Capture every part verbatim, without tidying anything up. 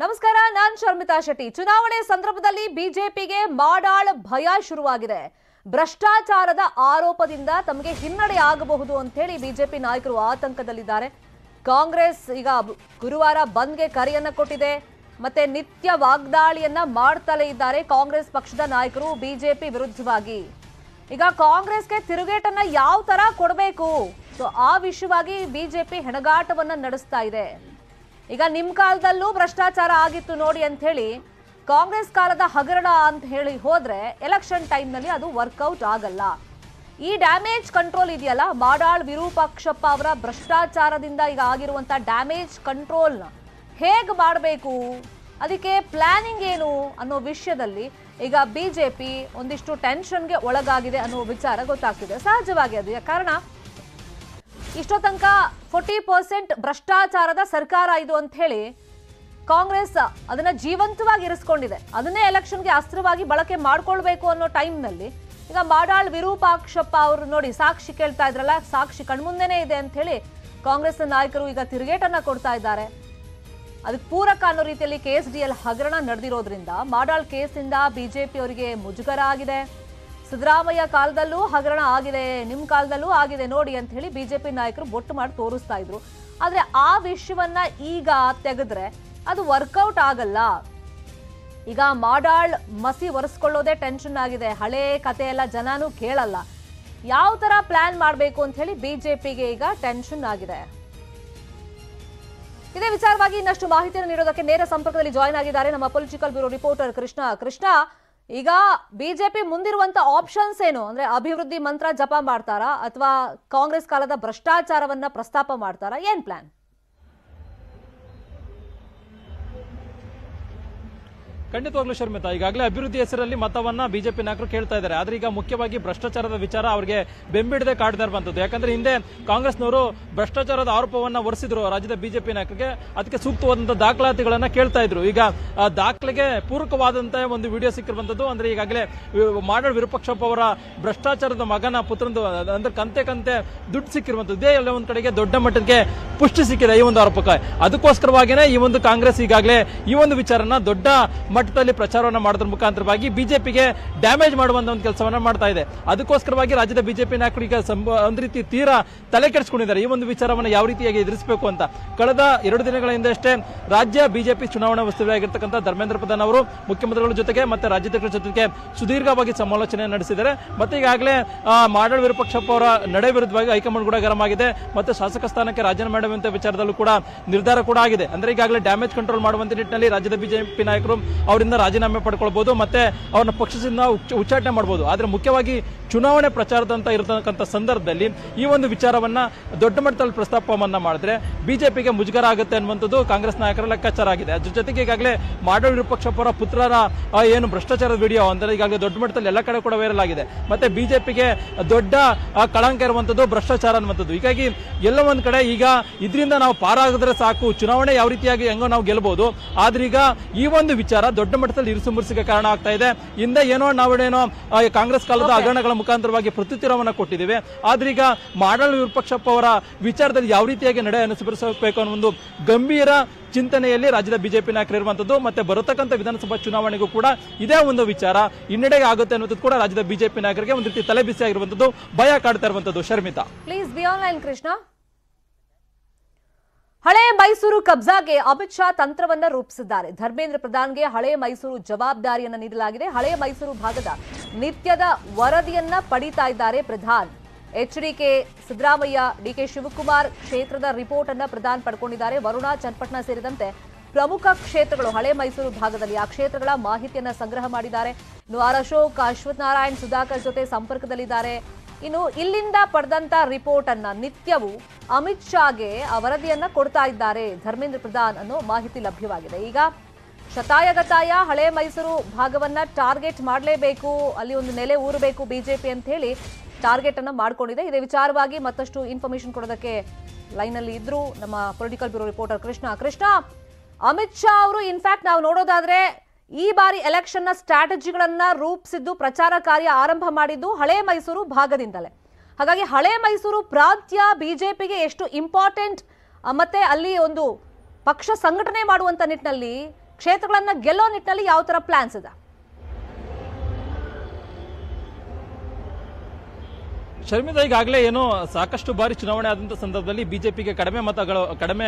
ನಮಸ್ಕಾರ, ನಾನು ಶರ್ಮಿತಾ ಶೆಟ್ಟಿ. ಚುನಾವಣೆ ಸಂದರ್ಭದಲ್ಲಿ ಬಿಜೆಪಿಗೆ ಮಾಡಾಳ್ ಭಯ ಶುರುವಾಗಿದೆ. ಭ್ರಷ್ಟಾಚಾರದ ಆರೋಪದಿಂದ ತಮಗೆ ಹಿನ್ನಡೆ ಆಗಬಹುದು ಅಂತ ಹೇಳಿ ಬಿಜೆಪಿ ನಾಯಕರು ಆತಂಕದಲ್ಲಿದ್ದಾರೆ. ಕಾಂಗ್ರೆಸ್ ಈಗ ಗುರುವಾರ ಬಂದ್ಗೆ ಕರೆಯನ್ನ ಕೊಟ್ಟಿದೆ. ಮತ್ತೆ ನಿತ್ಯ ವಾಗ್ದಾಳಿಯನ್ನ ಮಾಡ್ತಲೇ ಇದ್ದಾರೆ ಕಾಂಗ್ರೆಸ್ ಪಕ್ಷದ ನಾಯಕರು ಬಿಜೆಪಿ ವಿರುದ್ಧವಾಗಿ. ಈಗ ಕಾಂಗ್ರೆಸ್ಗೆ ತಿರುಗೇಟನ್ನ ಯಾವ ತರ ಕೊಡಬೇಕು, ಸೊ ಆ ವಿಷಯವಾಗಿ ಬಿಜೆಪಿ ಹೆಣಗಾಟವನ್ನ ನಡೆಸ್ತಾ ಇದೆ. ಈಗ ನಿಮ್ ಕಾಲದಲ್ಲೂ ಭ್ರಷ್ಟಾಚಾರ ಆಗಿತ್ತು ನೋಡಿ ಅಂತ ಹೇಳಿ ಕಾಂಗ್ರೆಸ್ ಕಾಲದ ಹಗರಣ ಅಂತ ಹೇಳಿ ಹೋದ್ರೆ ಎಲೆಕ್ಷನ್ ಟೈಮ್ ನಲ್ಲಿ ಅದು ವರ್ಕೌಟ್ ಆಗಲ್ಲ. ಈ ಡ್ಯಾಮೇಜ್ ಕಂಟ್ರೋಲ್ ಇದೆಯಲ್ಲ, ಮಾಡಾಳ್ ವಿರೂಪಾಕ್ಷಪ್ಪ ಅವರ ಭ್ರಷ್ಟಾಚಾರದಿಂದ ಈಗ ಆಗಿರುವಂತ ಡ್ಯಾಮೇಜ್ ಕಂಟ್ರೋಲ್ ನ ಹೇಗ್ ಮಾಡಬೇಕು, ಅದಕ್ಕೆ ಪ್ಲಾನಿಂಗ್ ಏನು ಅನ್ನೋ ವಿಷಯದಲ್ಲಿ ಈಗ ಬಿಜೆಪಿ ಒಂದಿಷ್ಟು ಟೆನ್ಷನ್ಗೆ ಒಳಗಾಗಿದೆ ಅನ್ನೋ ವಿಚಾರ ಗೊತ್ತಾಗ್ತಿದೆ. ಸಹಜವಾಗಿ ಅದು ಕಾರಣ ಇಷ್ಟೋ ತನಕ ಫೋರ್ಟಿ ಪರ್ಸೆಂಟ್ ಭ್ರಷ್ಟಾಚಾರದ ಸರ್ಕಾರ ಇದು ಅಂತ ಹೇಳಿ ಕಾಂಗ್ರೆಸ್ ಅದನ್ನ ಜೀವಂತವಾಗಿ ಇರಿಸ್ಕೊಂಡಿದೆ. ಅದನ್ನೇ ಎಲೆಕ್ಷನ್ಗೆ ಅಸ್ತ್ರವಾಗಿ ಬಳಕೆ ಮಾಡ್ಕೊಳ್ಬೇಕು ಅನ್ನೋ ಟೈಮ್ನಲ್ಲಿ ಈಗ ಮಾಡಾಳ್ ವಿರೂಪಾಕ್ಷಪ್ಪ ಅವರು ನೋಡಿ ಸಾಕ್ಷಿ ಕೇಳ್ತಾ ಇದ್ರಲ್ಲ, ಸಾಕ್ಷಿ ಕಣ್ಮುಂದೆನೇ ಇದೆ ಅಂತ ಹೇಳಿ ಕಾಂಗ್ರೆಸ್ ನಾಯಕರು ಈಗ ತಿರುಗೇಟನ್ನ ಕೊಡ್ತಾ ಇದ್ದಾರೆ. ಅದಕ್ಕೆ ಪೂರಕ ಅನ್ನೋ ರೀತಿಯಲ್ಲಿ ಕೆ ಎಸ್ ಡಿ ಎಲ್ ಹಗರಣ ನಡೆದಿರೋದ್ರಿಂದ ಮಾಡಾಳ್ ಕೇಸಿಂದ ಬಿಜೆಪಿ ಅವರಿಗೆ ಮುಜುಗರ ಆಗಿದೆ. ಸಿದ್ದರಾಮಯ್ಯ ಕಾಲದಲ್ಲೂ ಹಗರಣ ಆಗಿದೆ, ನಿಮ್ ಕಾಲದಲ್ಲೂ ಆಗಿದೆ ನೋಡಿ ಅಂತ ಹೇಳಿ ಬಿಜೆಪಿ ನಾಯಕರು ಬೊಟ್ಟು ಮಾಡಿ ತೋರಿಸ್ತಾ ಇದ್ರು. ಆದ್ರೆ ಆ ವಿಷಯವನ್ನ ಈಗ ತೆಗೆದ್ರೆ ಅದು ವರ್ಕೌಟ್ ಆಗಲ್ಲ. ಈಗ ಮಾಡಾಳ್ ಮಸಿ ಒರೆಸ್ಕೊಳ್ಳೋದೇ ಟೆನ್ಷನ್ ಆಗಿದೆ. ಹಳೆ ಕತೆ ಎಲ್ಲ ಜನನೂ ಕೇಳಲ್ಲ. ಯಾವ ತರ ಪ್ಲಾನ್ ಮಾಡಬೇಕು ಅಂತ ಹೇಳಿ ಬಿಜೆಪಿಗೆ ಈಗ ಟೆನ್ಷನ್ ಆಗಿದೆ. ಇದೇ ವಿಚಾರವಾಗಿ ಇನ್ನಷ್ಟು ಮಾಹಿತಿಯನ್ನು ನೀಡೋದಕ್ಕೆ ನೇರ ಸಂಪರ್ಕದಲ್ಲಿ ಜಾಯಿನ್ ಆಗಿದ್ದಾರೆ ನಮ್ಮ political bureau reporter Krishna. Krishna, ಈಗ ಬಿಜೆಪಿ ಮುಂದಿರುವಂತ ಆಪ್ಷನ್ಸ್ ಏನು ಅಂದ್ರೆ ಅಭಿವೃದ್ಧಿ ಮಂತ್ರ ಜಪ ಮಾಡ್ತಾರಾ ಅಥವಾ ಕಾಂಗ್ರೆಸ್ ಕಾಲದ ಭ್ರಷ್ಟಾಚಾರವನ್ನ ಪ್ರಸ್ತಾಪ ಮಾಡ್ತಾರಾ, ಏನ್ ಪ್ಲಾನ್? ಖಂಡಿತವಾಗ್ಲೂ ಶರ್ಮಿತಾ, ಈಗಾಗಲೇ ಅಭಿವೃದ್ಧಿ ಹೆಸರಲ್ಲಿ ಮತವನ್ನ ಬಿಜೆಪಿ ನಾಯಕರು ಕೇಳ್ತಾ ಇದ್ದಾರೆ. ಆದ್ರೆ ಈಗ ಮುಖ್ಯವಾಗಿ ಭ್ರಷ್ಟಾಚಾರದ ವಿಚಾರ ಅವರಿಗೆ ಬೆಂಬಿಡದೆ ಕಾಡ್ತಾ ಇರುವಂತದ್ದು. ಯಾಕಂದ್ರೆ ಹಿಂದೆ ಕಾಂಗ್ರೆಸ್ನವರು ಭ್ರಷ್ಟಾಚಾರದ ಆರೋಪವನ್ನ ಹೊರಿಸಿದ್ರು ರಾಜ್ಯದ ಬಿಜೆಪಿ ನಾಯಕರಿಗೆ. ಅದಕ್ಕೆ ಸೂಕ್ತವಾದಂತಹ ದಾಖಲಾತಿಗಳನ್ನ ಕೇಳ್ತಾ ಇದ್ರು. ಈಗ ಆ ದಾಖಲೆಗೆ ಪೂರಕವಾದಂತಹ ಒಂದು ವಿಡಿಯೋ ಸಿಕ್ಕಿರುವಂತದ್ದು. ಅಂದ್ರೆ ಈಗಾಗಲೇ ಮಾಡಾಳ್ ವಿರೂಪಾಕ್ಷಪ್ಪ ಅವರ ಭ್ರಷ್ಟಾಚಾರದ ಮಗನ ಪುತ್ರಂದು ಅಂದ್ರೆ ಕಂತೆ ಕಂತೆ ದುಡ್ಡು ಸಿಕ್ಕಿರುವಂತದ್ದು. ಇದೇ ಎಲ್ಲ ಒಂದ್ ಕಡೆಗೆ ದೊಡ್ಡ ಮಟ್ಟಕ್ಕೆ ಪುಷ್ಟಿ ಸಿಕ್ಕಿದೆ ಈ ಒಂದು ಆರೋಪಕ್ಕೆ. ಅದಕ್ಕೋಸ್ಕರವಾಗಿನೇ ಈ ಒಂದು ಕಾಂಗ್ರೆಸ್ ಈಗಾಗಲೇ ಈ ಒಂದು ವಿಚಾರನ ದೊಡ್ಡ ಮಟ್ಟದಲ್ಲಿ ಪ್ರಚಾರವನ್ನ ಮಾಡೋದ್ರ ಮುಖಾಂತರವಾಗಿ ಬಿಜೆಪಿಗೆ ಡ್ಯಾಮೇಜ್ ಮಾಡುವಂತ ಒಂದು ಕೆಲಸವನ್ನ ಮಾಡ್ತಾ ಇದೆ. ಅದಕ್ಕೋಸ್ಕರವಾಗಿ ರಾಜ್ಯದ ಬಿಜೆಪಿ ನಾಯಕರು ಈಗ ಒಂದ್ ರೀತಿ ತೀರಾ ತಲೆ ಕೆಡಿಸಿಕೊಂಡಿದ್ದಾರೆ ಈ ಒಂದು ವಿಚಾರವನ್ನ ಯಾವ ರೀತಿಯಾಗಿ ಎದುರಿಸಬೇಕು ಅಂತ. ಕಳೆದ ಎರಡು ದಿನಗಳ ಹಿಂದಷ್ಟೇ ರಾಜ್ಯ ಬಿಜೆಪಿ ಚುನಾವಣಾ ಉಸ್ತುವಾರಿಯಾಗಿರ್ತಕ್ಕಂಥ ಧರ್ಮೇಂದ್ರ ಪ್ರಧಾನ್ ಅವರು ಮುಖ್ಯಮಂತ್ರಿಗಳ ಜೊತೆಗೆ ಮತ್ತೆ ರಾಜ್ಯಾಧ್ಯಕ್ಷರ ಜೊತೆಗೆ ಸುದೀರ್ಘವಾಗಿ ಸಮಾಲೋಚನೆ ನಡೆಸಿದ್ದಾರೆ. ಮತ್ತೆ ಈಗಾಗಲೇ ಮಾಡಾಳ್ ವಿರೂಪಾಕ್ಷಪ್ಪ ಅವರ ನಡೆ ವಿರುದ್ಧವಾಗಿ ಹೈಕಮಾಂಡ್ ಕೂಡ ಗರಂ ಆಗಿದೆ. ಮತ್ತೆ ಶಾಸಕ ಸ್ಥಾನಕ್ಕೆ ರಾಜೀನಾಮೆ ಮಾಡುವಂತ ವಿಚಾರದಲ್ಲೂ ಕೂಡ ನಿರ್ಧಾರ ಕೂಡ ಆಗಿದೆ. ಅಂದ್ರೆ ಈಗಾಗಲೇ ಡ್ಯಾಮೇಜ್ ಕಂಟ್ರೋಲ್ ಮಾಡುವಂತ ನಿಟ್ಟಿನಲ್ಲಿ ರಾಜ್ಯದ ಬಿಜೆಪಿ ನಾಯಕರು ಅವರಿಂದ ರಾಜೀನಾಮೆ ಪಡ್ಕೊಳ್ಬಹುದು, ಮತ್ತೆ ಅವ್ರನ್ನ ಪಕ್ಷದಿಂದ ಉಚ್ಚಾಟನೆ ಮಾಡಬಹುದು. ಆದ್ರೆ ಮುಖ್ಯವಾಗಿ ಚುನಾವಣೆ ಪ್ರಚಾರದಂತ ಇರತಕ್ಕಂಥ ಸಂದರ್ಭದಲ್ಲಿ ಈ ಒಂದು ವಿಚಾರವನ್ನ ದೊಡ್ಡ ಮಟ್ಟದಲ್ಲಿ ಪ್ರಸ್ತಾಪವನ್ನ ಮಾಡಿದ್ರೆ ಬಿಜೆಪಿಗೆ ಮುಜುಗರ ಆಗುತ್ತೆ ಅನ್ನುವಂಥದ್ದು ಕಾಂಗ್ರೆಸ್ ನಾಯಕರ ಲೆಕ್ಕಾಚಾರ ಆಗಿದೆ. ಅದ್ರ ಜೊತೆಗೆ ಈಗಾಗಲೇ ಮಾಡಾಳ್ ವಿರೂಪಾಕ್ಷಪ್ಪ ಅವರ ಪುತ್ರರ ಏನು ಭ್ರಷ್ಟಾಚಾರದ ವಿಡಿಯೋ ಅಂದ್ರೆ ಈಗಾಗಲೇ ದೊಡ್ಡ ಮಟ್ಟದಲ್ಲಿ ಎಲ್ಲ ಕಡೆ ಕೂಡ ವೈರಲ್ ಆಗಿದೆ. ಮತ್ತೆ ಬಿಜೆಪಿಗೆ ದೊಡ್ಡ ಕಳಂಕ ಇರುವಂತದ್ದು ಭ್ರಷ್ಟಾಚಾರ ಅನ್ನುವಂಥದ್ದು. ಹೀಗಾಗಿ ಎಲ್ಲ ಒಂದ್ ಕಡೆ ಈಗ ಇದರಿಂದ ನಾವು ಪಾರಾಗಿದ್ರೆ ಸಾಕು, ಚುನಾವಣೆ ಯಾವ ರೀತಿಯಾಗಿ ಹೆಂಗೋ ನಾವು ಗೆಲ್ಲಬಹುದು. ಆದ್ರೆ ಈಗ ಈ ಒಂದು ವಿಚಾರ ದೊಡ್ಡ ಮಟ್ಟದಲ್ಲಿ ಇರಿಸು ಮುರಿಸಿಗೆ ಕಾರಣ ಆಗ್ತಾ ಇದೆ. ಹಿಂದೆ ಏನೋ ನಾವೇನೋ ಕಾಂಗ್ರೆಸ್ ಕಾಲದ ಹಗರಣಗಳ ಮುಖಾಂತರವಾಗಿ ಪ್ರತ್ಯುತ್ತರವನ್ನ ಕೊಟ್ಟಿದ್ದೇವೆ. ಆದ್ರೆ ಈಗ ಮಾಡಾಳ್ ವಿರೂಪಾಕ್ಷಪ್ಪ ಅವರ ವಿಚಾರದಲ್ಲಿ ಯಾವ ರೀತಿಯಾಗಿ ನಡೆ ಅನುಸರಿಸಬೇಕು ಅನ್ನೋ ಒಂದು ಗಂಭೀರ ಚಿಂತನೆಯಲ್ಲಿ ರಾಜ್ಯದ ಬಿಜೆಪಿ ನಾಯಕರು ಇರುವಂತದ್ದು. ಮತ್ತೆ ಬರತಕ್ಕಂಥ ವಿಧಾನಸಭಾ ಚುನಾವಣೆಗೂ ಕೂಡ ಇದೇ ಒಂದು ವಿಚಾರ ಹಿನ್ನಡೆಗೆ ಆಗುತ್ತೆ ಅನ್ನೋದು ಕೂಡ ರಾಜ್ಯದ ಬಿಜೆಪಿ ನಾಯಕರಿಗೆ ಒಂದು ರೀತಿ ತಲೆ ಬಿಸಿ ಆಗಿರುವಂತದ್ದು, ಭಯ ಕಾಡ್ತಾ ಇರುವಂತದ್ದು. Sharmita, please be online. Krishna, ಹಳೆ ಮೈಸೂರು ಕಬ್ಜಾಗೆ ಅಮಿತ್ ಶಾ ತಂತ್ರವನ್ನ ರೂಪಿಸಿದ್ದಾರೆ. ಧರ್ಮೇಂದ್ರ ಪ್ರಧಾನ್ಗೆ ಹಳೆ ಮೈಸೂರು ಜವಾಬ್ದಾರಿಯನ್ನ ನೀಡಲಾಗಿದೆ. ಹಳೆ ಮೈಸೂರು ಭಾಗದ ನಿತ್ಯದ ವರದಿಯನ್ನ ಪಡೀತಾ ಇದ್ದಾರೆ Pradhan. H D K Siddaramaiah, D K Shivakumar ಕ್ಷೇತ್ರದ ರಿಪೋರ್ಟ್ ಅನ್ನ ಪ್ರಧಾನ್ ಪಡ್ಕೊಂಡಿದ್ದಾರೆ. ವರುಣ, ಚನ್ನಪಟ್ಟಣ ಸೇರಿದಂತೆ ಪ್ರಮುಖ ಕ್ಷೇತ್ರಗಳು ಹಳೆ ಮೈಸೂರು ಭಾಗದಲ್ಲಿ ಆ ಕ್ಷೇತ್ರಗಳ ಮಾಹಿತಿಯನ್ನ ಸಂಗ್ರಹ ಮಾಡಿದ್ದಾರೆ. ಇನ್ನು ಆರ್ ಅಶೋಕ್, ಅಶ್ವಥ್ ನಾರಾಯಣ್, ಸುಧಾಕರ್ ಜೊತೆ ಸಂಪರ್ಕದಲ್ಲಿದ್ದಾರೆ. ಇನ್ನು ಇಲ್ಲಿಂದ ಪಡೆದಂತ ರಿಪೋರ್ಟ್ ಅನ್ನ ನಿತ್ಯವೂ ಅಮಿತ್ ಶಾಗೆ ಆ ವರದಿಯನ್ನ ಕೊಡ್ತಾ ಇದ್ದಾರೆ ಧರ್ಮೇಂದ್ರ ಪ್ರಧಾನ್ ಅನ್ನೋ ಮಾಹಿತಿ ಲಭ್ಯವಾಗಿದೆ. ಈಗ ಶತಾಯಗತಾಯ ಹಳೆ ಮೈಸೂರು ಭಾಗವನ್ನ ಟಾರ್ಗೆಟ್ ಮಾಡಲೇಬೇಕು, ಅಲ್ಲಿ ಒಂದು ನೆಲೆ ಊರಬೇಕು ಬಿಜೆಪಿ ಅಂತ ಹೇಳಿ ಟಾರ್ಗೆಟ್ ಅನ್ನ ಮಾಡ್ಕೊಂಡಿದೆ. ಇದೇ ವಿಚಾರವಾಗಿ ಮತ್ತಷ್ಟು ಇನ್ಫಾರ್ಮೇಶನ್ ಕೊಡೋದಕ್ಕೆ ಲೈನ್ ಅಲ್ಲಿ ಇದ್ರು ನಮ್ಮ political bureau reporter Krishna. Krishna, Amit Shah ಅವರು ಇನ್ಫ್ಯಾಕ್ಟ್ ನಾವು ನೋಡೋದಾದ್ರೆ ಈ ಬಾರಿ ಎಲೆಕ್ಷನ್ ನ ಸ್ಟ್ರಾಟಜಿಗಳನ್ನ ರೂಪಿಸಿದ್ದು, ಪ್ರಚಾರ ಕಾರ್ಯ ಆರಂಭ ಮಾಡಿದ್ದು ಹಳೆ ಮೈಸೂರು ಭಾಗದಿಂದಲೇ. ಹಾಗಾಗಿ ಹಳೆ ಮೈಸೂರು ಪ್ರಾಂತ್ಯ ಬಿಜೆಪಿಗೆ ಎಷ್ಟು ಇಂಪಾರ್ಟೆಂಟ್, ಮತ್ತೆ ಅಲ್ಲಿ ಒಂದು ಪಕ್ಷ ಸಂಘಟನೆ ಮಾಡುವಂತ ನಿಟ್ಟಿನಲ್ಲಿ ಕ್ಷೇತ್ರಗಳನ್ನ ಗೆಲ್ಲೋ ನಿಟ್ಟಿನಲ್ಲಿ ಯಾವ ತರ ಪ್ಲಾನ್ಸ್ ಇದೆ? ಶರ್ಮಿತಾ, ಈಗಾಗಲೇ ಏನು ಸಾಕಷ್ಟು ಬಾರಿ ಚುನಾವಣೆ ಆದಂತ ಸಂದರ್ಭದಲ್ಲಿ ಬಿಜೆಪಿಗೆ ಕಡಿಮೆ ಮತಗಳು ಕಡಿಮೆ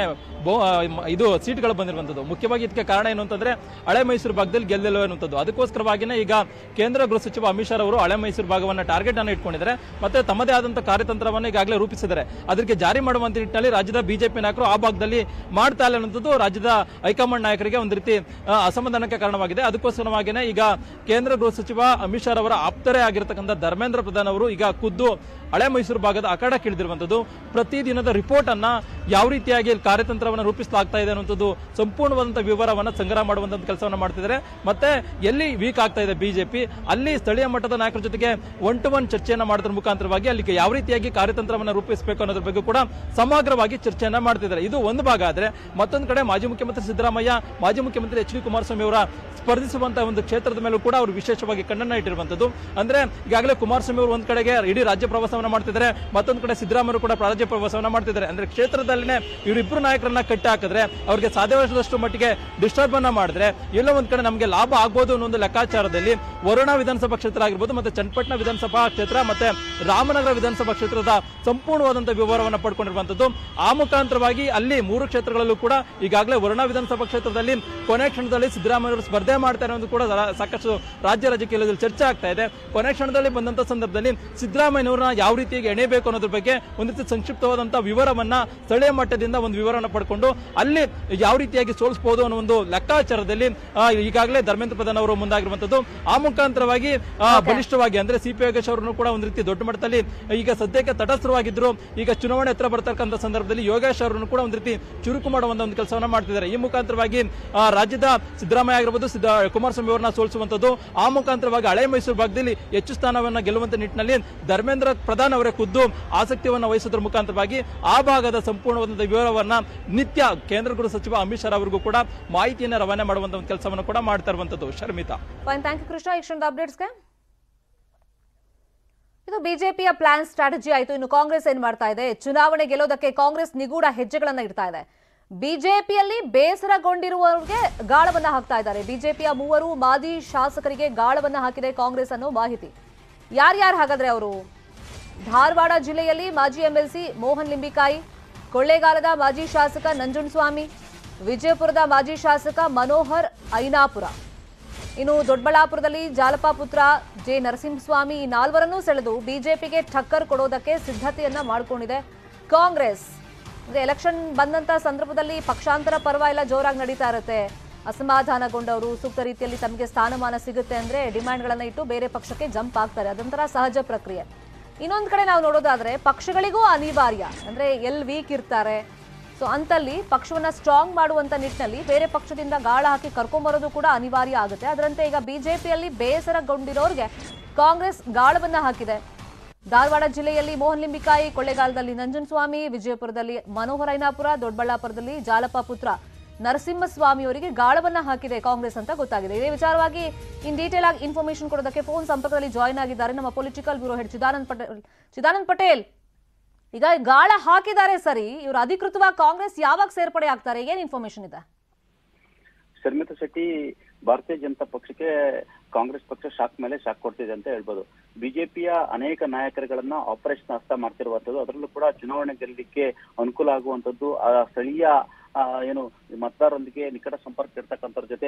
ಇದು ಸೀಟ್ಗಳು ಬಂದಿರುವಂತದ್ದು. ಮುಖ್ಯವಾಗಿ ಇದಕ್ಕೆ ಕಾರಣ ಏನು ಅಂತಂದ್ರೆ ಹಳೆ ಮೈಸೂರು ಭಾಗದಲ್ಲಿ ಗೆಲ್ಲಲು ಎನ್ನುವಂಥದ್ದು. ಅದಕ್ಕೋಸ್ಕರವಾಗಿನೇ ಈಗ ಕೇಂದ್ರ ಗೃಹ ಸಚಿವ ಅಮಿತ್ ಶಾ ಅವರು ಹಳೆ ಮೈಸೂರು ಭಾಗವನ್ನ ಟಾರ್ಗೆಟ್ ಅನ್ನು ಇಟ್ಕೊಂಡಿದ್ದಾರೆ. ಮತ್ತೆ ತಮ್ಮದೇ ಆದಂತಹ ಕಾರ್ಯತಂತ್ರವನ್ನು ಈಗಾಗಲೇ ರೂಪಿಸಿದ್ದಾರೆ. ಅದಕ್ಕೆ ಜಾರಿ ಮಾಡುವಂತ ನಿಟ್ಟಿನಲ್ಲಿ ರಾಜ್ಯದ ಬಿಜೆಪಿ ನಾಯಕರು ಆ ಭಾಗದಲ್ಲಿ ಮಾಡ್ತಾ ಇಲ್ಲ ಅನ್ನುವಂಥದ್ದು ರಾಜ್ಯದ ಹೈಕಮಾಂಡ್ ನಾಯಕರಿಗೆ ಒಂದು ರೀತಿ ಅಸಮಾಧಾನಕ್ಕೆ ಕಾರಣವಾಗಿದೆ. ಅದಕ್ಕೋಸ್ಕರವಾಗಿನೇ ಈಗ ಕೇಂದ್ರ ಗೃಹ ಸಚಿವ ಅಮಿತ್ ಶಾ ಅವರ ಆಪ್ತರೇ ಆಗಿರತಕ್ಕಂಥ ಧರ್ಮೇಂದ್ರ ಪ್ರಧಾನ್ ಅವರು ಈಗ ಖುದ್ದು ಹಳೆ ಮೈಸೂರು ಭಾಗದ ಅಖಾಡ ಕಿಳಿದಿರುವಂತದ್ದು. ಪ್ರತಿದಿನದ ರಿಪೋರ್ಟ್ ಅನ್ನ ಯಾವ ರೀತಿಯಾಗಿ ಕಾರ್ಯತಂತ್ರವನ್ನು ರೂಪಿಸಲಾಗ್ತಾ ಇದೆ ಅನ್ನುವಂಥದ್ದು ಸಂಪೂರ್ಣವಾದಂತಹ ವಿವರವನ್ನ ಸಂಗ್ರಹ ಮಾಡುವಂತ ಕೆಲಸವನ್ನ ಮಾಡ್ತಿದ್ದಾರೆ. ಮತ್ತೆ ಎಲ್ಲಿ ವೀಕ್ ಆಗ್ತಾ ಇದೆ ಬಿಜೆಪಿ, ಅಲ್ಲಿ ಸ್ಥಳೀಯ ಮಟ್ಟದ ನಾಯಕರ ಜೊತೆಗೆ ಒನ್ ಟು ಒನ್ ಚರ್ಚೆಯನ್ನ ಮಾಡೋದ್ರ ಮುಖಾಂತರವಾಗಿ ಅಲ್ಲಿ ಯಾವ ರೀತಿಯಾಗಿ ಕಾರ್ಯತಂತ್ರವನ್ನು ರೂಪಿಸಬೇಕು ಅನ್ನೋದ್ರ ಬಗ್ಗೆ ಕೂಡ ಸಮಗ್ರವಾಗಿ ಚರ್ಚೆಯನ್ನ ಮಾಡ್ತಿದ್ದಾರೆ. ಇದು ಒಂದು ಭಾಗ ಆದ್ರೆ, ಮತ್ತೊಂದು ಕಡೆ ಮಾಜಿ ಮುಖ್ಯಮಂತ್ರಿ ಸಿದ್ದರಾಮಯ್ಯ, ಮಾಜಿ ಮುಖ್ಯಮಂತ್ರಿ ಎಚ್ ಡಿ ಕುಮಾರಸ್ವಾಮಿ ಅವರ ಸ್ಪರ್ಧಿಸುವಂತಹ ಒಂದು ಕ್ಷೇತ್ರದ ಮೇಲೂ ಕೂಡ ಅವರು ವಿಶೇಷವಾಗಿ ಕಣ್ಣನ್ನ ಇಟ್ಟಿರುವಂತದ್ದು. ಅಂದ್ರೆ ಈಗಾಗಲೇ ಕುಮಾರಸ್ವಾಮಿ ಅವರು ಒಂದ್ ಕಡೆಗೆ ಇಡೀ ರಾಜ್ಯ ಪ್ರವಾಸವನ್ನ ಮಾಡ್ತಿದ್ದಾರೆ, ಮತ್ತೊಂದು ಕಡೆ ಸಿದ್ದರಾಮಯ್ಯ ಕೂಡ ರಾಜ್ಯ ಪ್ರವಾಸವನ್ನ ಮಾಡ್ತಿದ್ದಾರೆ. ಅಂದ್ರೆ ಕ್ಷೇತ್ರದಲ್ಲಿನೇ ಇವರಿಬ್ಬರು ನಾಯಕರನ್ನ ಕಟ್ಟಿ ಹಾಕಿದ್ರೆ ಅವ್ರಿಗೆ ಸಾಧ್ಯವಾದಷ್ಟು ಮಟ್ಟಿಗೆ ಡಿಸ್ಟರ್ಬ್ ಅನ್ನ ಮಾಡಿದ್ರೆ ಎಲ್ಲ ಒಂದ್ ಕಡೆ ನಮಗೆ ಲಾಭ ಆಗ್ಬೋದು ಅನ್ನೋ ಒಂದು ಲೆಕ್ಕಾಚಾರದಲ್ಲಿ ವರುಣ ವಿಧಾನಸಭಾ ಕ್ಷೇತ್ರ ಆಗಿರ್ಬೋದು, ಮತ್ತೆ ಚನ್ನಪಟ್ಟಣ ವಿಧಾನಸಭಾ ಕ್ಷೇತ್ರ, ಮತ್ತೆ ರಾಮನಗರ ವಿಧಾನಸಭಾ ಕ್ಷೇತ್ರದ ಸಂಪೂರ್ಣವಾದಂತಹ ವಿವರವನ್ನ ಪಡ್ಕೊಂಡಿರುವಂತದ್ದು. ಆ ಮುಖಾಂತರವಾಗಿ ಅಲ್ಲಿ ಮೂರು ಕ್ಷೇತ್ರಗಳಲ್ಲೂ ಕೂಡ ಈಗಾಗಲೇ ವರುಣ ವಿಧಾನಸಭಾ ಕ್ಷೇತ್ರದಲ್ಲಿ ಕೊನೆ ಕ್ಷಣದಲ್ಲಿ ಸಿದ್ದರಾಮಯ್ಯ ಅವರು ಸ್ಪರ್ಧೆ ಮಾಡ್ತಾರೆ ಅನ್ನೋದು ಕೂಡ ಸಾಕಷ್ಟು ರಾಜ್ಯ ರಾಜಕೀಯದಲ್ಲಿ ಚರ್ಚೆ ಆಗ್ತಾ ಇದೆ. ಕೊನೆ ಕ್ಷಣದಲ್ಲಿ ಬಂದಂತ ಸಂದರ್ಭದಲ್ಲಿ ಸಿದ್ದರಾಮಯ್ಯನವರನ್ನ ಯಾವ ರೀತಿಯಾಗಿ ಎಣೆಯಬೇಕು ಅನ್ನೋದ್ರ ಬಗ್ಗೆ ಒಂದು ರೀತಿ ಸಂಕ್ಷಿಪ್ತವಾದಂತಹ ವಿವರವನ್ನ ಸ್ಥಳೀಯ ಮಟ್ಟದಿಂದ ಒಂದು ವಿವರವನ್ನು ಪಡ್ಕೊಂಡು ಅಲ್ಲಿ ಯಾವ ರೀತಿಯಾಗಿ ಸೋಲಿಸಬಹುದು ಅನ್ನೋ ಒಂದು ಲೆಕ್ಕಾಚಾರದಲ್ಲಿ ಈಗಾಗಲೇ ಧರ್ಮೇಂದ್ರ ಪ್ರಧಾನ್ ಅವರು ಮುಂದಾಗಿರುವಂತದ್ದು. ಆ ಮುಖಾಂತರವಾಗಿ ಬಲಿಷ್ಠವಾಗಿ ಅಂದ್ರೆ ಸಿಪಿ ಯೋಗೇಶ್ ಅವರನ್ನು ಕೂಡ ಒಂದು ರೀತಿ ದೊಡ್ಡ ಮಟ್ಟದಲ್ಲಿ ಈಗ ಸದ್ಯಕ್ಕೆ ತಟಸ್ಥವಾಗಿದ್ರು. ಈಗ ಚುನಾವಣೆ ಹತ್ರ ಬರ್ತಕ್ಕಂಥ ಸಂದರ್ಭದಲ್ಲಿ ಯೋಗೇಶ್ ಅವರನ್ನು ಕೂಡ ಒಂದು ರೀತಿ ಚುರುಕು ಮಾಡುವಂತ ಒಂದು ಕೆಲಸವನ್ನ ಮಾಡ್ತಿದ್ದಾರೆ. ಈ ಮುಖಾಂತರವಾಗಿ ರಾಜ್ಯದ ಸಿದ್ದರಾಮಯ್ಯ ಆಗಿರಬಹುದು, ಕುಮಾರಸ್ವಾಮಿ ಅವರನ್ನ ಸೋಲಿಸುವಂತದ್ದು. ಆ ಮುಖಾಂತರವಾಗಿ ಹಳೆ ಮೈಸೂರು ಭಾಗದಲ್ಲಿ ಹೆಚ್ಚು ಸ್ಥಾನವನ್ನ ಗೆಲ್ಲುವಂತ ನಿಟ್ಟಿನಲ್ಲಿ ಧರ್ಮೇಂದ್ರ ಪ್ರಧಾನ್ ಅವರೇ ಖುದ್ದು ಆಸಕ್ತಿಯನ್ನು ವಹಿಸುವುದರ ಮುಖಾಂತರವಾಗಿ ಆ ಭಾಗದ ಸಂಪೂರ್ಣವಾದ ವಿವರವನ್ನ ನಿತ್ಯ ಕೇಂದ್ರ ಗೃಹ ಸಚಿವ ಅಮಿತ್ ಶಾ ಅವರಿಗೂ ಕೂಡ ಮಾಹಿತಿಯನ್ನು ರವಾನೆ ಮಾಡುವಂತ ಒಂದು ಕೆಲಸವನ್ನು ಕೂಡ ಮಾಡ್ತಾ ಇರುವಂತದ್ದು. Sharmita, thank you Krishna. ಈ ಕ್ಷಣದ ಅಪ್ಡೇಟ್ಸ್ಗೆ ಇದು ಬಿಜೆಪಿಯ ಪ್ಲಾನ್ ಸ್ಟ್ರಾಟಜಿ ಆಯಿತು. ಇನ್ನು ಕಾಂಗ್ರೆಸ್ ಏನ್ ಮಾಡ್ತಾ ಇದೆ? ಚುನಾವಣೆ ಗೆಲ್ಲೋದಕ್ಕೆ ಕಾಂಗ್ರೆಸ್ ನಿಗೂಢ ಹೆಜ್ಜೆಗಳನ್ನ ಇಡ್ತಾ ಇದೆ. ಬಿಜೆಪಿಯಲ್ಲಿ ಬೇಸರಗೊಂಡಿರುವವರಿಗೆ ಗಾಳವನ್ನ ಹಾಕ್ತಾ ಇದ್ದಾರೆ. ಬಿಜೆಪಿಯ ಮೂವರು ಮಾಜಿ ಶಾಸಕರಿಗೆ ಗಾಳವನ್ನ ಹಾಕಿದೆ ಕಾಂಗ್ರೆಸ್ ಅನ್ನೋ ಮಾಹಿತಿ. ಯಾರ್ಯಾರು ಹಾಗಾದ್ರೆ ಅವರು? ಧಾರವಾಡ ಜಿಲ್ಲೆಯಲ್ಲಿ ಮಾಜಿ ಎಂಎಲ್ಸಿ ಮೋಹನ್ ಲಿಂಬಿಕಾಯಿ, ಕೊಳ್ಳೇಗಾಲದ ಮಾಜಿ ಶಾಸಕ ನಂಜುಂಡಸ್ವಾಮಿ, ವಿಜಯಪುರದ ಮಾಜಿ ಶಾಸಕ ಮನೋಹರ್ ಐನಾಪುರ, ಇನ್ನು ದೊಡ್ಡಬಳ್ಳಾಪುರದಲ್ಲಿ ಜಾಲಪ ಪುತ್ರ ಜೆ ನರಸಿಂಹಸ್ವಾಮಿ. ಈ ನಾಲ್ವರನ್ನೂ ಸೆಳೆದು ಬಿಜೆಪಿಗೆ ಟಕ್ಕರ್ ಕೊಡೋದಕ್ಕೆ ಸಿದ್ಧತೆಯನ್ನ ಮಾಡಿಕೊಂಡಿದೆ ಕಾಂಗ್ರೆಸ್. ಎಲೆಕ್ಷನ್ ಬಂದಂತ ಸಂದರ್ಭದಲ್ಲಿ ಪಕ್ಷಾಂತರ ಪರ್ವ ಎಲ್ಲ ಜೋರಾಗಿ ನಡೀತಾ ಇರುತ್ತೆ. ಅಸಮಾಧಾನಗೊಂಡವರು ಸೂಕ್ತ ರೀತಿಯಲ್ಲಿ ತಮಗೆ ಸ್ಥಾನಮಾನ ಸಿಗುತ್ತೆ ಅಂದ್ರೆ ಡಿಮ್ಯಾಂಡ್ಗಳನ್ನ ಇಟ್ಟು ಬೇರೆ ಪಕ್ಷಕ್ಕೆ ಜಂಪ್ ಆಗ್ತಾರೆ. ಅದೊಂಥರ ಸಹಜ ಪ್ರಕ್ರಿಯೆ. ಇನ್ನೊಂದು ಕಡೆ ನಾವು ನೋಡೋದಾದ್ರೆ ಪಕ್ಷಗಳಿಗೂ ಅನಿವಾರ್ಯ, ಅಂದ್ರೆ ಎಲ್ಲಿ ವೀಕ್ ಇರ್ತಾರೆ ಸೊ ಅಂತಲ್ಲಿ ಪಕ್ಷವನ್ನ ಸ್ಟ್ರಾಂಗ್ ಮಾಡುವಂತ ನಿಟ್ಟಿನಲ್ಲಿ ಬೇರೆ ಪಕ್ಷದಿಂದ ಗಾಳ ಹಾಕಿ ಕರ್ಕೊಂಬರೋದು ಕೂಡ ಅನಿವಾರ್ಯ ಆಗುತ್ತೆ. ಅದರಂತೆ ಈಗ ಬಿಜೆಪಿಯಲ್ಲಿ ಬೇಸರಗೊಂಡಿರೋರಿಗೆ ಕಾಂಗ್ರೆಸ್ ಗಾಳವನ್ನ ಹಾಕಿದೆ. ಧಾರವಾಡ ಜಿಲ್ಲೆಯಲ್ಲಿ ಮೋಹನ್ ಲಿಂಬಿಕಾಯಿ, ಕೊಳ್ಳೇಗಾಲದಲ್ಲಿ ನಂಜುಂಡಸ್ವಾಮಿ, ವಿಜಯಪುರದಲ್ಲಿ ಮನೋಹರ್ ಐನಾಪುರ, ದೊಡ್ಡಬಳ್ಳಾಪುರದಲ್ಲಿ ಜಾಲಪ ಪುತ್ರ ನರಸಿಂಹಸ್ವಾಮಿ ಅವರಿಗೆ ಗಾಳವನ್ನ ಹಾಕಿದೆ ಕಾಂಗ್ರೆಸ್ ಅಂತ ಗೊತ್ತಾಗಿದೆ. ಇದೇ ವಿಚಾರವಾಗಿ ಇನ್ ಡೀಟೇಲ್ ಆಗಿ ಇನ್ಫಾರ್ಮೇಶನ್ ಕೊಡೋದಕ್ಕೆ ಫೋನ್ ಸಂಪರ್ಕದಲ್ಲಿ ಜಾಯಿನ್ ಆಗಿದ್ದಾರೆ ನಮ್ಮ political bureau head Chidanand Patel. Chidanand Patel, ಈಗ ಗಾಳ ಹಾಕಿದ್ದಾರೆ ಸರಿ, ಇವರು ಅಧಿಕೃತವಾಗಿ ಕಾಂಗ್ರೆಸ್ ಯಾವಾಗ ಸೇರ್ಪಡೆ ಆಗ್ತಾರೆ? ಏನ್ ಇನ್ಫಾರ್ಮೇಶನ್ ಇದೆ? ಶರ್ಮಿತಾ ಶೆಟ್ಟಿ, ಭಾರತೀಯ ಜನತಾ ಪಕ್ಷಕ್ಕೆ ಕಾಂಗ್ರೆಸ್ ಪಕ್ಷ ಶಾಕ್ ಮೇಲೆ ಶಾಕ್ ಕೊಡ್ತಿದೆ ಅಂತ ಹೇಳ್ಬೋದು. ಬಿಜೆಪಿಯ ಅನೇಕ ನಾಯಕರುಗಳನ್ನ ಆಪರೇಷನ್ ಹಸ್ತ ಮಾಡ್ತಿರುವಂತದ್ದು, ಅದರಲ್ಲೂ ಕೂಡ ಚುನಾವಣೆ ಗೆಲ್ಲಲಿಕ್ಕೆ ಅನುಕೂಲ ಆಗುವಂತದ್ದು, ಆ ಸ್ಥಳೀಯ ಏನು ಮತದಾರರೊಂದಿಗೆ ನಿಕಟ ಸಂಪರ್ಕ ಇರ್ತಕ್ಕಂಥವ್ರ ಜೊತೆ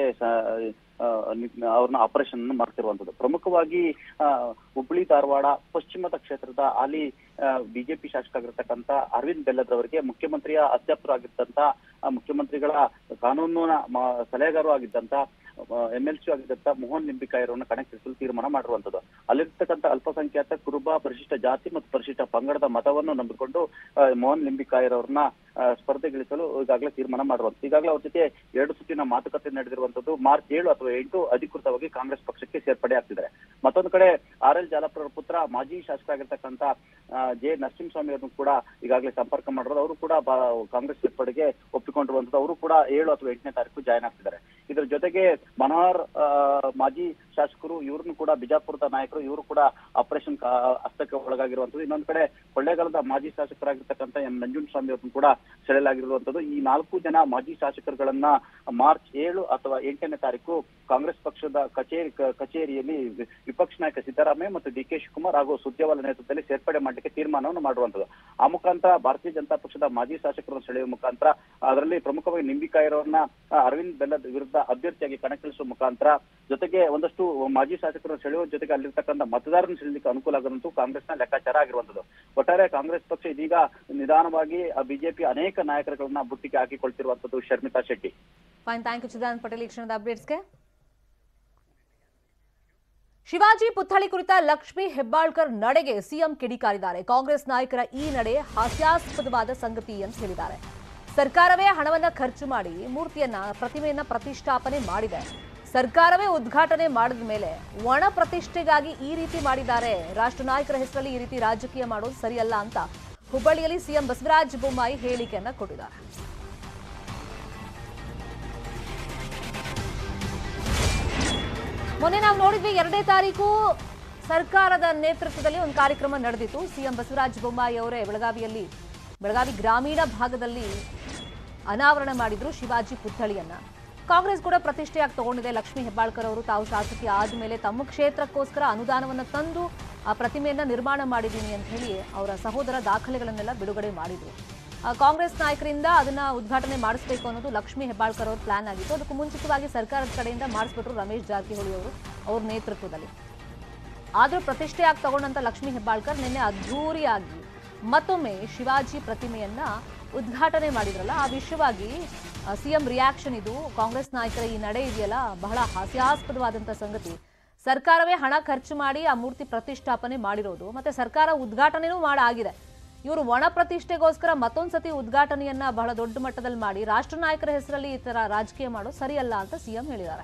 ಅವ್ರನ್ನ ಆಪರೇಷನ್ ಮಾಡ್ತಿರುವಂತದ್ದು. ಪ್ರಮುಖವಾಗಿ ಹುಬ್ಬಳ್ಳಿ ಧಾರವಾಡ ಪಶ್ಚಿಮದ ಕ್ಷೇತ್ರದ ಹಾಲಿ ಬಿಜೆಪಿ ಶಾಸಕರಾಗಿರ್ತಕ್ಕಂಥ ಅರವಿಂದ್ ಬೆಲ್ಲದ್ರವರಿಗೆ ಮುಖ್ಯಮಂತ್ರಿಯ ಅತ್ಯಾಪ್ತರಾಗಿದ್ದಂತ, ಮುಖ್ಯಮಂತ್ರಿಗಳ ಕಾನೂನಿನ ಸಲಹೆಗಾರರು ಆಗಿದ್ದಂತ, ಎಂ ಎಲ್ ಸಿ ಆಗಿದ್ದಂತ ಮೋಹನ್ ಲಿಂಬಿಕಾಯಿರವನ್ನ ಕಣಕ್ಕಿಳಿಸಲು ತೀರ್ಮಾನ ಮಾಡಿರುವಂತದ್ದು. ಅಲ್ಲಿರ್ತಕ್ಕಂಥ ಅಲ್ಪಸಂಖ್ಯಾತ ಕುರುಬ ಪರಿಶಿಷ್ಟ ಜಾತಿ ಮತ್ತು ಪರಿಶಿಷ್ಟ ಪಂಗಡದ ಮತವನ್ನು ನಂಬಿಕೊಂಡು ಮೋಹನ್ ಲಿಂಬಿಕಾಯಿರವ್ರನ್ನ ಸ್ಪರ್ಧೆಗಿಳಿಸಲು ಈಗಾಗಲೇ ತೀರ್ಮಾನ ಮಾಡಿರುವಂತ. ಈಗಾಗಲೇ ಅವ್ರ ಜೊತೆ ಎರಡು ಸುತ್ತಿನ ಮಾತುಕತೆ ನಡೆದಿರುವಂತದ್ದು. ಮಾರ್ಚ್ ಏಳು ಅಥವಾ ಎಂಟು ಅಧಿಕೃತವಾಗಿ ಕಾಂಗ್ರೆಸ್ ಪಕ್ಷಕ್ಕೆ ಸೇರ್ಪಡೆ ಆಗ್ತಿದ್ದಾರೆ. ಮತ್ತೊಂದು ಕಡೆ ಆರ್ ಎಲ್ ಜಾಲಪುರ ಪುತ್ರ ಮಾಜಿ ಶಾಸಕರಾಗಿರ್ತಕ್ಕಂಥ ಜೆ ನರಸಿಂಹಸ್ವಾಮಿ ಅವರನ್ನು ಕೂಡ ಈಗಾಗಲೇ ಸಂಪರ್ಕ ಮಾಡಿರೋದು. ಅವರು ಕೂಡ ಕಾಂಗ್ರೆಸ್ ಸೇರ್ಪಡೆಗೆ ಒಪ್ಪಿಕೊಂಡಿರುವಂತದ್ದು. ಅವರು ಕೂಡ ಏಳು ಅಥವಾ ಎಂಟನೇ ತಾರೀಕು ಜಾಯ್ನ್ ಆಗ್ತಿದ್ದಾರೆ. ಇದರ ಜೊತೆಗೆ ಮನೋಹರ್ ಮಾಜಿ ಶಾಸಕರು ಇವ್ರನ್ನು ಕೂಡ ಬಿಜಾಪುರದ ನಾಯಕರು ಇವರು ಕೂಡ ಆಪರೇಷನ್ ಹಸ್ತಕ್ಕೆ ಒಳಗಾಗಿರುವಂತದ್ದು. ಇನ್ನೊಂದು ಕಡೆ ಕೊಳ್ಳೇಗಾಲದ ಮಾಜಿ ಶಾಸಕರಾಗಿರ್ತಕ್ಕಂಥ ಎಂ ನಂಜುಂಡಸ್ವಾಮಿ ಅವರನ್ನು ಕೂಡ ಸೆಳೆಯಲಾಗಿರುವಂತದ್ದು. ಈ ನಾಲ್ಕು ಜನ ಮಾಜಿ ಶಾಸಕರುಗಳನ್ನ ಮಾರ್ಚ್ ಏಳು ಅಥವಾ ಎಂಟನೇ ತಾರೀಕು ಕಾಂಗ್ರೆಸ್ ಪಕ್ಷದ ಕಚೇರಿ ಕಚೇರಿಯಲ್ಲಿ ವಿಪಕ್ಷ ನಾಯಕ ಸಿದ್ದರಾಮಯ್ಯ ಮತ್ತು ಡಿ ಕೆ ಶಿವಕುಮಾರ್ ಹಾಗೂ ಸುರ್ಜೇವಾಲಾ ನೇತೃತ್ವದಲ್ಲಿ ಸೇರ್ಪಡೆ ಮಾಡಲಿಕ್ಕೆ ತೀರ್ಮಾನವನ್ನು ಮಾಡುವಂತದ್ದು. ಆ ಮುಖಾಂತರ ಭಾರತೀಯ ಜನತಾ ಪಕ್ಷದ ಮಾಜಿ ಶಾಸಕರನ್ನು ಸೆಳೆಯುವ ಮುಖಾಂತರ ಅದರಲ್ಲಿ ಪ್ರಮುಖವಾಗಿ ನಿಂಬಿಕಾಯರವರನ್ನ ಅರವಿಂದ್ ಬೆಲ್ಲದ ವಿರುದ್ಧ ಅಭ್ಯರ್ಥಿಯಾಗಿ ಕಣಕ್ಕಿಳಿಸುವ ಮುಖಾಂತರ ಜೊತೆಗೆ ಒಂದಷ್ಟು ಮಾಜಿ ಶಾಸಕರನ್ನು ಸೆಳೆಯುವ ಜೊತೆಗೆ ಅಲ್ಲಿರ್ತಕ್ಕಂಥ ಮತದಾರರನ್ನು ಸೆಳೆಯಲಿಕ್ಕೆ ಅನುಕೂಲ ಆಗುವಂತೂ ಕಾಂಗ್ರೆಸ್ನ ಲೆಕ್ಕಾಚಾರ ಆಗಿರುವಂತದ್ದು. ಒಟ್ಟಾರೆ ಕಾಂಗ್ರೆಸ್ ಪಕ್ಷ ಇದೀಗ ನಿಧಾನವಾಗಿ ಬಿಜೆಪಿ ಅನೇಕ ನಾಯಕರುಗಳನ್ನ ಬುಟ್ಟಿಗೆ ಹಾಕಿಕೊಳ್ತಿರುವಂತದ್ದು. Sharmita Shetty. Fine, thank you Chidananda Patel ಈ ಕ್ಷಣದ ಅಪ್ಡೇಟ್ಸ್ಗೆ. ಶಿವಾಜಿ ಪುತ್ಥಳಿ ಕುರಿತ ಲಕ್ಷ್ಮೀ ಹೆಬ್ಬಾಳ್ಕರ್ ನಡೆಗೆ ಸಿಎಂ ಕಿಡಿಕಾರಿದ್ದಾರೆ. ಕಾಂಗ್ರೆಸ್ ನಾಯಕರ ಈ ನಡೆ ಹಾಸ್ಯಾಸ್ಪದವಾದ ಸಂಗತಿ ಅಂತ ಹೇಳಿದ್ದಾರೆ. ಸರ್ಕಾರವೇ ಹಣವನ್ನ ಖರ್ಚು ಮಾಡಿ ಮೂರ್ತಿಯನ್ನ ಪ್ರತಿಮೆಯನ್ನ ಪ್ರತಿಷ್ಠಾಪನೆ ಮಾಡಿದೆ. ಸರ್ಕಾರವೇ ಉದ್ಘಾಟನೆ ಮಾಡಿದ ಮೇಲೆ ಒಣ ಪ್ರತಿಷ್ಠೆಗಾಗಿ ಈ ರೀತಿ ಮಾಡಿದ್ದಾರೆ. ರಾಷ್ಟ್ರ ನಾಯಕರ ಹೆಸರಲ್ಲಿ ಈ ರೀತಿ ರಾಜಕೀಯ ಮಾಡೋದು ಸರಿಯಲ್ಲ ಅಂತ ಹುಬ್ಬಳ್ಳಿಯಲ್ಲಿ ಸಿಎಂ ಬಸವರಾಜ ಬೊಮ್ಮಾಯಿ ಹೇಳಿಕೆಯನ್ನ ಕೊಟ್ಟಿದ್ದಾರೆ. ಮೊನ್ನೆ ನಾವು ನೋಡಿದ್ವಿ, ಎರಡನೇ ತಾರೀಕು ಸರ್ಕಾರದ ನೇತೃತ್ವದಲ್ಲಿ ಒಂದು ಕಾರ್ಯಕ್ರಮ ನಡೆದಿತ್ತು. ಸಿಎಂ ಬಸವರಾಜ ಬೊಮ್ಮಾಯಿ ಅವರೇ ಬೆಳಗಾವಿಯಲ್ಲಿ ಬೆಳಗಾವಿ ಗ್ರಾಮೀಣ ಭಾಗದಲ್ಲಿ ಅನಾವರಣ ಮಾಡಿದ್ರು ಶಿವಾಜಿ ಪುತ್ಥಳಿಯನ್ನ. ಕಾಂಗ್ರೆಸ್ ಕೂಡ ಪ್ರತಿಷ್ಠೆಯಾಗಿ ತಗೊಂಡಿದೆ. ಲಕ್ಷ್ಮೀ ಹೆಬ್ಬಾಳ್ಕರ್ ಅವರು ತಾವು ಶಾಸಕಿ ಆದ್ಮೇಲೆ ತಮ್ಮ ಕ್ಷೇತ್ರಕ್ಕೋಸ್ಕರ ಅನುದಾನವನ್ನ ತಂದು ಆ ಪ್ರತಿಮೆಯನ್ನ ನಿರ್ಮಾಣ ಮಾಡಿದ್ದೀನಿ ಅಂತ ಹೇಳಿ ಅವರ ಸಹೋದರ ದಾಖಲೆಗಳನ್ನೆಲ್ಲ ಬಿಡುಗಡೆ ಮಾಡಿದ್ರು. ಕಾಂಗ್ರೆಸ್ ನಾಯಕರಿಂದ ಅದನ್ನ ಉದ್ಘಾಟನೆ ಮಾಡಿಸಬೇಕು ಅನ್ನೋದು ಲಕ್ಷ್ಮೀ ಹೆಬ್ಬಾಳ್ಕರ್ ಅವ್ರ ಪ್ಲಾನ್ ಆಗಿತ್ತು. ಅದಕ್ಕೂ ಮುಂಚಿತವಾಗಿ ಸರ್ಕಾರದ ಕಡೆಯಿಂದ ಮಾಡಿಸ್ಬಿಟ್ರು ರಮೇಶ್ ಜಾರಕಿಹೊಳಿ ಅವರು ಅವ್ರ ನೇತೃತ್ವದಲ್ಲಿ. ಆದ್ರೂ ಪ್ರತಿಷ್ಠೆಯಾಗಿ ತಗೊಂಡಂತ ಲಕ್ಷ್ಮೀ ಹೆಬ್ಬಾಳ್ಕರ್ ನಿನ್ನೆ ಅದ್ಧೂರಿಯಾಗಿ ಮತ್ತೊಮ್ಮೆ ಶಿವಾಜಿ ಪ್ರತಿಮೆಯನ್ನ ಉದ್ಘಾಟನೆ ಮಾಡಿದ್ರಲ್ಲ, ಆ ವಿಷಯವಾಗಿ ಸಿಎಂ ರಿಯಾಕ್ಷನ್ ಇದು. ಕಾಂಗ್ರೆಸ್ ನಾಯಕರ ಈ ನಡೆ ಇದೆಯಲ್ಲ ಬಹಳ ಹಾಸ್ಯಾಸ್ಪದವಾದಂತ ಸಂಗತಿ. ಸರ್ಕಾರವೇ ಹಣ ಖರ್ಚು ಮಾಡಿ ಆ ಮೂರ್ತಿ ಪ್ರತಿಷ್ಠಾಪನೆ ಮಾಡಿರೋದು, ಮತ್ತೆ ಸರ್ಕಾರ ಉದ್ಘಾಟನೆನೂ ಮಾಡಾಗಿದೆ. ಇವರು ಒಣ ಪ್ರತಿಷ್ಠೆಗೋಸ್ಕರ ಮತ್ತೊಂದ್ಸತಿ ಉದ್ಘಾಟನೆಯನ್ನ ಬಹಳ ದೊಡ್ಡ ಮಟ್ಟದಲ್ಲಿ ಮಾಡಿ ರಾಷ್ಟ್ರ ನಾಯಕರ ಹೆಸರಲ್ಲಿ ಈ ತರ ರಾಜಕೀಯ ಮಾಡೋದು ಸರಿಯಲ್ಲ ಅಂತ ಸಿಎಂ ಹೇಳಿದ್ದಾರೆ.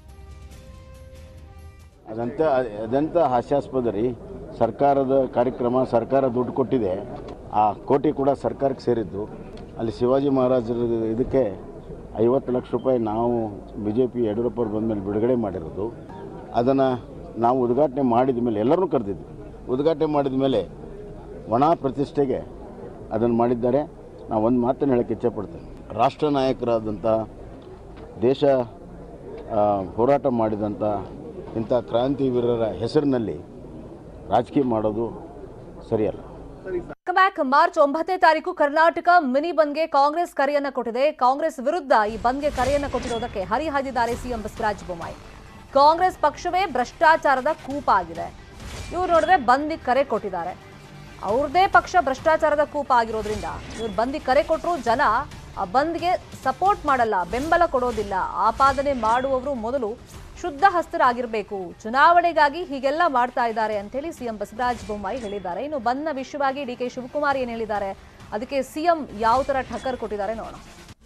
ಅದಂತ ಅದಂತ ಹಾಸ್ಯಾಸ್ಪದ ರೀ. ಸರ್ಕಾರದ ಕಾರ್ಯಕ್ರಮ, ಸರ್ಕಾರ ದುಡ್ಡು ಕೊಟ್ಟಿದೆ, ಆ ಕೋಟಿ ಕೂಡ ಸರ್ಕಾರಕ್ಕೆ ಸೇರಿದ್ದು. ಅಲ್ಲಿ ಶಿವಾಜಿ ಮಹಾರಾಜರ ಇದಕ್ಕೆ ಐವತ್ತು ಲಕ್ಷ ರೂಪಾಯಿ ನಾವು ಬಿ ಜೆ ಪಿ ಯಡಿಯೂರಪ್ಪರು ಬಂದ ಮೇಲೆ ಬಿಡುಗಡೆ ಮಾಡಿರೋದು. ಅದನ್ನು ನಾವು ಉದ್ಘಾಟನೆ ಮಾಡಿದ ಮೇಲೆ ಎಲ್ಲರನ್ನೂ ಕರೆದಿದ್ವಿ. ಉದ್ಘಾಟನೆ ಮಾಡಿದ ಮೇಲೆ ಒಣ ಪ್ರತಿಷ್ಠೆಗೆ ಅದನ್ನು ಮಾಡಿದ್ದಾರೆ. ನಾವು ಒಂದು ಮಾತನ್ನು ಹೇಳೋಕ್ಕೆ ಇಚ್ಛೆಪಡ್ತೇನೆ. ರಾಷ್ಟ್ರ ನಾಯಕರಾದಂಥ, ದೇಶ ಹೋರಾಟ ಮಾಡಿದಂಥ ಇಂಥ ಕ್ರಾಂತಿವೀರರ ಹೆಸರಿನಲ್ಲಿ ರಾಜಕೀಯ ಮಾಡೋದು ಸರಿಯಲ್ಲ. ಬ್ಯಾಕ್ ಮಾರ್ಚ್ ಒಂಬತ್ತನೇ ತಾರೀಕು ಕರ್ನಾಟಕ ಮಿನಿ ಬಂದ್ಗೆ ಕಾಂಗ್ರೆಸ್ ಕರೆಯನ್ನ ಕೊಟ್ಟಿದೆ. ಕಾಂಗ್ರೆಸ್ ವಿರುದ್ಧ ಈ ಬಂದ್ಗೆ ಕರೆಯನ್ನ ಕೊಟ್ಟಿರೋದಕ್ಕೆ ಹರಿಹಾಯ್ದಿದ್ದಾರೆ ಸಿಎಂ ಬಸವರಾಜ ಬೊಮ್ಮಾಯಿ. ಕಾಂಗ್ರೆಸ್ ಪಕ್ಷವೇ ಭ್ರಷ್ಟಾಚಾರದ ಕೂಪ ಆಗಿದೆ. ಇವ್ರು ನೋಡಿದ್ರೆ ಬಂದಿಗೆ ಕರೆ ಕೊಟ್ಟಿದ್ದಾರೆ. ಅವ್ರದೇ ಪಕ್ಷ ಭ್ರಷ್ಟಾಚಾರದ ಕೂಪ ಆಗಿರೋದ್ರಿಂದ ಇವ್ರು ಬಂದಿಗೆ ಕರೆ ಕೊಟ್ಟರು ಜನ ಆ ಬಂದ್ಗೆ ಸಪೋರ್ಟ್ ಮಾಡಲ್ಲ, ಬೆಂಬಲ ಕೊಡೋದಿಲ್ಲ. ಆಪಾದನೆ ಮಾಡುವವರು ಮೊದಲು ಶುದ್ಧ ಹಸ್ತರಾಗಿರಬೇಕು, ಚುನಾವಣೆಗಾಗಿ ಹೀಗೆಲ್ಲ ಮಾಡ್ತಾ ಇದ್ದಾರೆ ಅಂತ ಹೇಳಿ ಸಿಎಂ ಬಸವರಾಜ ಬೊಮ್ಮಾಯಿ ಹೇಳಿದ್ದಾರೆ. ಇನ್ನು ಬಂದ್ನ ವಿಷಯವಾಗಿ ಡಿ ಕೆ ಶಿವಕುಮಾರ್ ಏನ್ ಹೇಳಿದ್ದಾರೆ, ಅದಕ್ಕೆ ಸಿಎಂ ಯಾವ ತರ ಠಕ್ಕರ್ ಕೊಟ್ಟಿದ್ದಾರೆ ನೋಡೋಣ.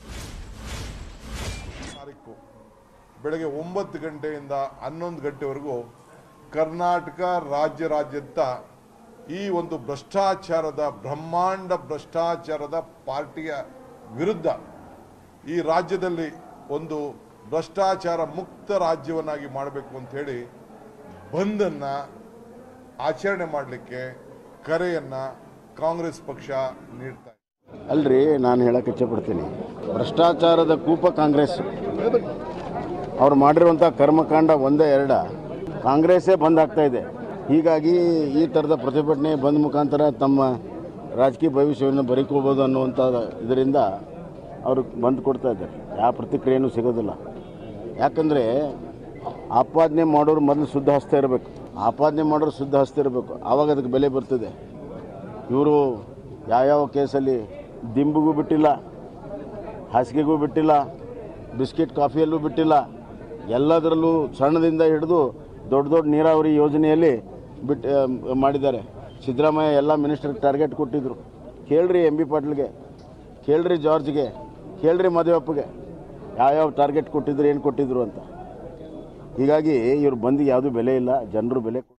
ತಾರೀಕು ಬೆಳಗ್ಗೆ ಒಂಬತ್ತು ಗಂಟೆಯಿಂದ ಹನ್ನೊಂದು ಗಂಟೆವರೆಗೂ ಕರ್ನಾಟಕ ರಾಜ್ಯ ರಾಜ್ಯದ ಈ ಒಂದು ಭ್ರಷ್ಟಾಚಾರದ ಬ್ರಹ್ಮಾಂಡ ಭ್ರಷ್ಟಾಚಾರದ ಪಾರ್ಟಿಯ ವಿರುದ್ಧ ಈ ರಾಜ್ಯದಲ್ಲಿ ಒಂದು ಭ್ರಷ್ಟಾಚಾರ ಮುಕ್ತ ರಾಜ್ಯವನ್ನಾಗಿ ಮಾಡಬೇಕು ಅಂತ ಹೇಳಿ ಬಂದನ್ನು ಆಚರಣೆ ಮಾಡಲಿಕ್ಕೆ ಕರೆಯನ್ನು ಕಾಂಗ್ರೆಸ್ ಪಕ್ಷ ನೀಡ್ತಾ ಇದೆ. ಅಲ್ರಿ, ನಾನು ಹೇಳಕ್ಕೆ ಇಚ್ಛೆಪಡ್ತೀನಿ, ಭ್ರಷ್ಟಾಚಾರದ ಕೂಪ ಕಾಂಗ್ರೆಸ್. ಅವ್ರು ಮಾಡಿರುವಂಥ ಕರ್ಮಕಾಂಡ ಒಂದೇ ಎರಡ ಕಾಂಗ್ರೆಸ್ಸೇ ಬಂದ್ ಆಗ್ತಾ ಇದೆ. ಹೀಗಾಗಿ ಈ ಥರದ ಪ್ರತಿಭಟನೆ ಬಂದ್ ಮುಖಾಂತರ ತಮ್ಮ ರಾಜಕೀಯ ಭವಿಷ್ಯವನ್ನು ಬರೀಕೋಬೋದು ಅನ್ನುವಂಥ ಇದರಿಂದ ಅವರು ಬಂದ್ ಕೊಡ್ತಾ ಇದ್ದಾರೆ. ಯಾವ ಪ್ರತಿಕ್ರಿಯೆಯೂ ಸಿಗೋದಿಲ್ಲ. ಯಾಕಂದರೆ ಆಪಾದನೆ ಮಾಡೋರು ಮೊದಲು ಶುದ್ಧ ಹಸ್ತ ಇರಬೇಕು. ಆಪಾದನೆ ಮಾಡೋರು ಶುದ್ಧ ಹಸ್ತ ಇರಬೇಕು, ಆವಾಗ ಅದಕ್ಕೆ ಬೆಲೆ ಬರ್ತದೆ. ಇವರು ಯಾವ್ಯಾವ ಕೇಸಲ್ಲಿ ದಿಂಬಿಗೂ ಬಿಟ್ಟಿಲ್ಲ, ಹಾಸಿಗೆಗೂ ಬಿಟ್ಟಿಲ್ಲ, ಬಿಸ್ಕಿಟ್ ಕಾಫಿಯಲ್ಲೂ ಬಿಟ್ಟಿಲ್ಲ, ಎಲ್ಲದರಲ್ಲೂ ಸಣ್ಣದಿಂದ ಹಿಡಿದು ದೊಡ್ಡ ದೊಡ್ಡ ನೀರಾವರಿ ಯೋಜನೆಯಲ್ಲಿ ಬಿಟ್ಟು ಮಾಡಿದ್ದಾರೆ. ಸಿದ್ದರಾಮಯ್ಯ ಎಲ್ಲ ಮಿನಿಸ್ಟರ್ಗೆ ಟಾರ್ಗೆಟ್ ಕೊಟ್ಟಿದ್ದರು. ಕೇಳ್ರಿ ಎಂ ಬಿ ಪಾಟೀಲ್ಗೆ, ಕೇಳ್ರಿ ಜಾರ್ಜ್ಗೆ, ಕೇಳ್ರಿ ಮದುವೆಪ್ಪಗೆ ಯಾವ್ಯಾವ ಟಾರ್ಗೆಟ್ ಕೊಟ್ಟಿದ್ರು, ಏನು ಕೊಟ್ಟಿದ್ರು ಅಂತ. ಹೀಗಾಗಿ ಇವ್ರು ಬಂದಿಗೆ ಯಾವುದೂ ಬೆಲೆ ಇಲ್ಲ, ಜನರು ಬೆಲೆ